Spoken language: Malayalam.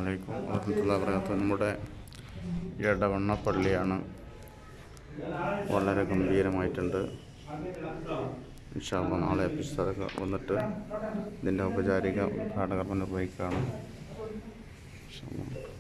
അലൈക്കും വറഹ്മത്തുള്ളാഹി വബറകാതുഹു. നമ്മുടെ എടവണ പള്ളിയാണ്. വളരെ ഗംഭീരമായിട്ടുണ്ട്. ഇൻഷാ അല്ലാഹ് നാളെ എപ്പിസോഡൊക്കെ വന്നിട്ട് ഇതിൻ്റെ ഔപചാരിക ഉദ്ഘാടനം നിർവഹിക്കുകയാണ്.